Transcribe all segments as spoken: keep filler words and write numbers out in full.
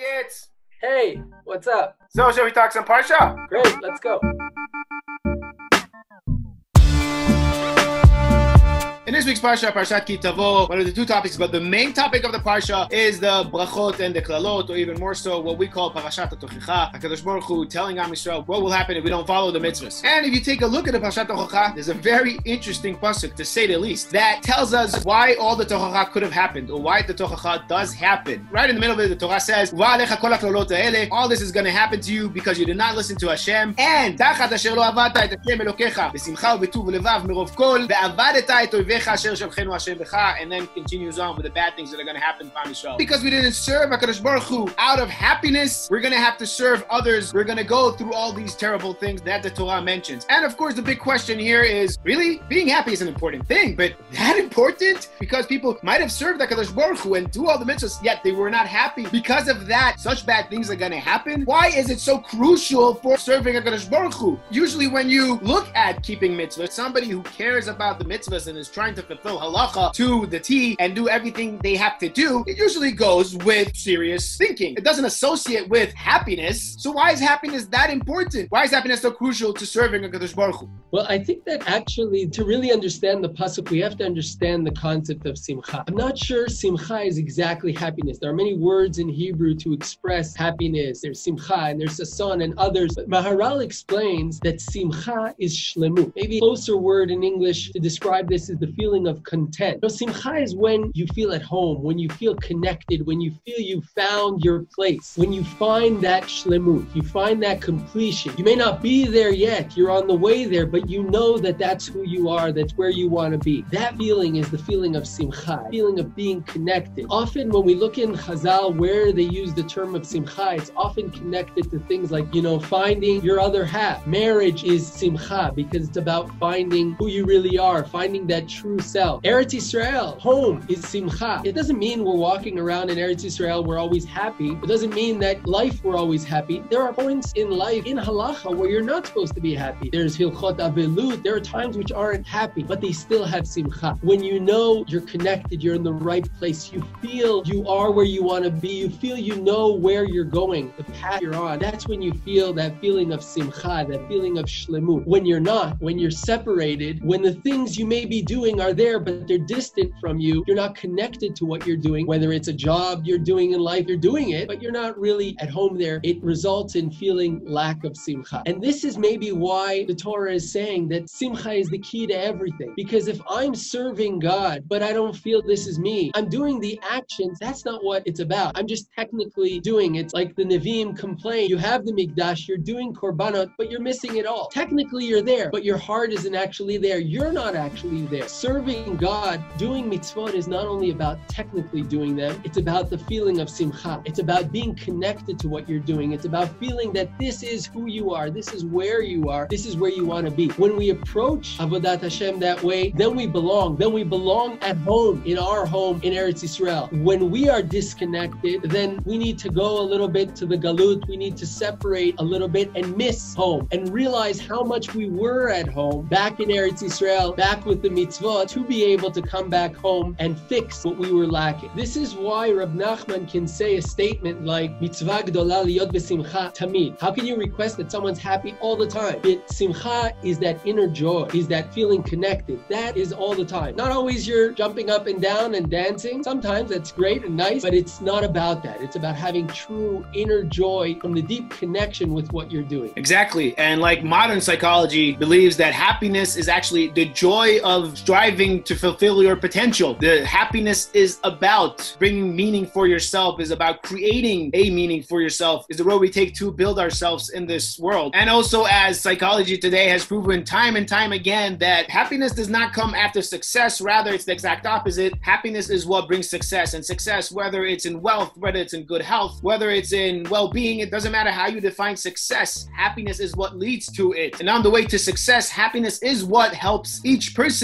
idiots! Hey, what's up? So, shall we talk some Parsha? Great, let's go. In this week's Parsha, Parshat Ki Tavo, one of the two topics, but the main topic of the Parsha is the brachot and the klalot, or even more so, what we call Parashat HaTochecha, HaKadosh Baruch Hu telling Am Yisrael what will happen if we don't follow the mitzvahs. And if you take a look at the Parashat Tochecha, there's a very interesting pasuk, to say the least, that tells us why all the Tochecha could have happened, or why the Tochecha does happen. Right in the middle of it, the Torah says, Va'alecha kol haklalot ha'ele, all this is going to happen to you because you did not listen to Hashem, and tachat asher lo avadta et Hashem Elokecha, b'simcha u'b'tuv u'levav merov kol, ve'avadeta et oivecha asher shalchenu Hashem b'cha, and then continues on with the bad things that are going to happen to Am Yisrael. Because we didn't serve HaKadosh Baruch Hu out of happiness, we're going to have to serve others. We're going to go through all these terrible things that the Torah mentions. And of course, the big question here is, really? Being happy is an important thing, but that important? Because people might have served HaKadosh Baruch Hu and do all the mitzvahs, yet they were not happy. Because of that, such bad things are going to happen. Why is it so crucial for serving HaKadosh Baruch Hu? Usually when you look at keeping mitzvahs, somebody who cares about the mitzvahs and is trying to fulfill halacha to the T and do everything they have to do, it usually goes with serious thinking. It doesn't associate with happiness. So why is happiness that important? Why is happiness so crucial to serving HaKadosh Baruch Hu? Well, I think that actually, to really understand the pasuk, we have to understand the concept of simcha. I'm not sure simcha is exactly happiness. There are many words in Hebrew to express happiness. There's simcha and there's sason and others. But Maharal explains that simcha is shlemut. Maybe a closer word in English to describe this is the feeling of content. So simcha is when you feel at home, when you feel connected, when you feel you found your place, when you find that shlemut, you find that completion. You may not be there yet, you're on the way there, but you know that that's who you are, that's where you want to be. That feeling is the feeling of simcha, feeling of being connected. Often when we look in Chazal where they use the term of simcha, it's often connected to things like, you know, finding your other half. Marriage is simcha because it's about finding who you really are, finding that true self. Eretz Yisrael, home, is simcha. It doesn't mean we're walking around in Eretz Yisrael, we're always happy. It doesn't mean that life, we're always happy. There are points in life, in halacha, where you're not supposed to be happy. There's hilchot avelut. There are times which aren't happy, but they still have simcha. When you know you're connected, you're in the right place, you feel you are where you want to be, you feel you know where you're going, the path you're on, that's when you feel that feeling of simcha, that feeling of shlemut. When you're not, when you're separated, when the things you may be doing are there, but they're distant from you, you're not connected to what you're doing, whether it's a job you're doing in life, you're doing it, but you're not really at home there, it results in feeling lack of simcha. And this is maybe why the Torah is saying that simcha is the key to everything. Because if I'm serving God, but I don't feel this is me, I'm doing the actions, that's not what it's about. I'm just technically doing it. It's like the Nevi'im complain, you have the Mikdash, you're doing Korbanot, but you're missing it all. Technically you're there, but your heart isn't actually there. You're not actually there. Serving God, doing mitzvot is not only about technically doing them, it's about the feeling of simcha. It's about being connected to what you're doing. It's about feeling that this is who you are, this is where you are, this is where you want to be. When we approach Avodat Hashem that way, then we belong. Then we belong at home, in our home, in Eretz Yisrael. When we are disconnected, then we need to go a little bit to the galut. We need to separate a little bit and miss home and realize how much we were at home, back in Eretz Yisrael, back with the mitzvah, to be able to come back home and fix what we were lacking. This is why Rab Nachman can say a statement like, mitzvah gdola liyot besimcha tamid. How can you request that someone's happy all the time? But simcha is that inner joy, is that feeling connected. That is all the time. Not always you're jumping up and down and dancing. Sometimes that's great and nice, but it's not about that. It's about having true inner joy from the deep connection with what you're doing. Exactly. And like modern psychology believes that happiness is actually the joy of striving to fulfill your potential. The happiness is about bringing meaning for yourself, is about creating a meaning for yourself, is the road we take to build ourselves in this world. And also, as psychology today has proven time and time again, that happiness does not come after success. Rather, it's the exact opposite. Happiness is what brings success. And success, whether it's in wealth, whether it's in good health, whether it's in well-being, it doesn't matter how you define success. Happiness is what leads to it. And on the way to success, happiness is what helps each person throughout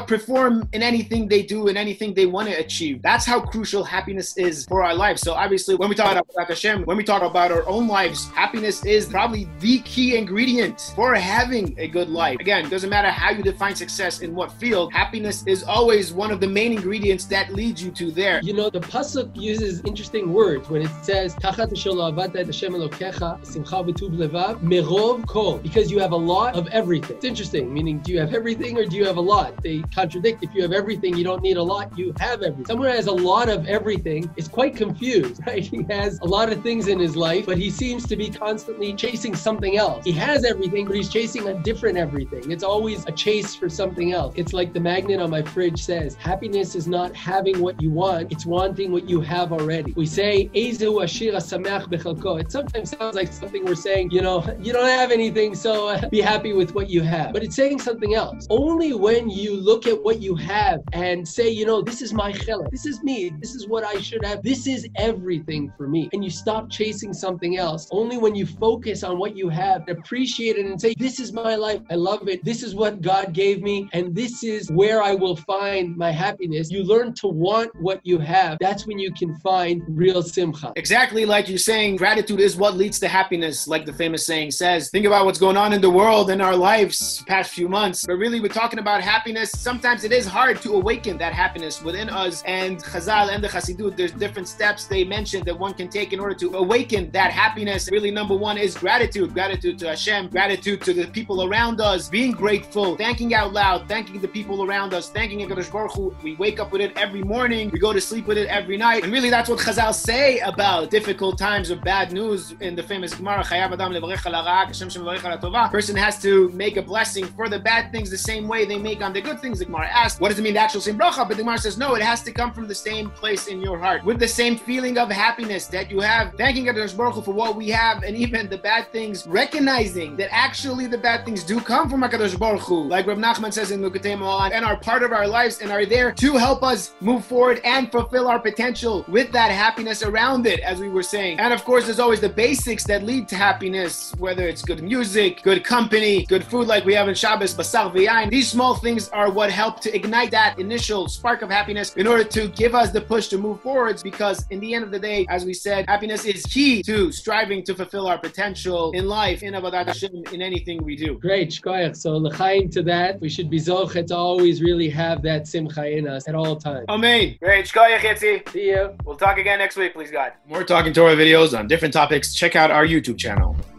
outperform in anything they do and anything they want to achieve. That's how crucial happiness is for our lives. So obviously, when we talk about Hashem, when we talk about our own lives, happiness is probably the key ingredient for having a good life. Again, it doesn't matter how you define success in what field, happiness is always one of the main ingredients that leads you to there. You know, the pasuk uses interesting words when it says "Tachat asher lo ahavta et Hashem Elokecha simcha v'tuv levav merov kol," because you have a lot of everything. It's interesting, meaning do you have everything or do you have a lot? They contradict. If you have everything, you don't need a lot, you have everything. Someone who has a lot of everything is quite confused, right? He has a lot of things in his life, but he seems to be constantly chasing something else. He has everything, but he's chasing a different everything. It's always a chase for something else. It's like the magnet on my fridge says, happiness is not having what you want, it's wanting what you have already. We say, Ezehu ashir hasameach bechalko. It sometimes sounds like something we're saying, you know, you don't have anything, so uh, be happy with what you have. But it's saying something else. Only when you look at what you have and say, you know, this is my chelek, this is me, this is what I should have, this is everything for me, and you stop chasing something else. Only when you focus on what you have, appreciate it and say, this is my life, I love it, this is what God gave me, and this is where I will find my happiness. You learn to want what you have. That's when you can find real simcha. Exactly like you're saying, gratitude is what leads to happiness, like the famous saying says. Think about what's going on in the world in our lives past few months, but really we're talking about happiness. Sometimes it is hard to awaken that happiness within us, and Chazal and the Chassidut, there's different steps they mentioned that one can take in order to awaken that happiness. Really, number one is gratitude. Gratitude to Hashem, gratitude to the people around us, being grateful, thanking out loud, thanking the people around us, thanking HaKadosh Baruch Hu. We wake up with it every morning, we go to sleep with it every night, and really that's what Chazal say about difficult times or bad news in the famous Gemara, Chayav Adam levarech al hara, Hashem shemevarech al hatova. Person has to make a blessing for the bad things the same way they make on the good things. The Gemara asks, what does it mean, the actual same bracha? But the Gemara says, no, it has to come from the same place in your heart, with the same feeling of happiness that you have, thanking HaKadosh Baruch Hu for what we have, and even the bad things, recognizing that actually the bad things do come from HaKadosh Baruch Hu, like Reb Nachman says in Nukatei Mo'an, and are part of our lives and are there to help us move forward and fulfill our potential with that happiness around it, as we were saying. And of course, there's always the basics that lead to happiness, whether it's good music, good company, good food like we have in Shabbos, basar v'yain. These small things are what help to ignite that initial spark of happiness in order to give us the push to move forwards, because in the end of the day, as we said, happiness is key to striving to fulfill our potential in life, in Avodat Hashem, in anything we do. Great, shkoyach. So l'chaim to that, we should be zochet to always really have that simcha in us at all times. Amen. Great, shkoyach, Yitzi. See you. We'll talk again next week, please God. More Talking Torah videos on different topics. Check out our YouTube channel.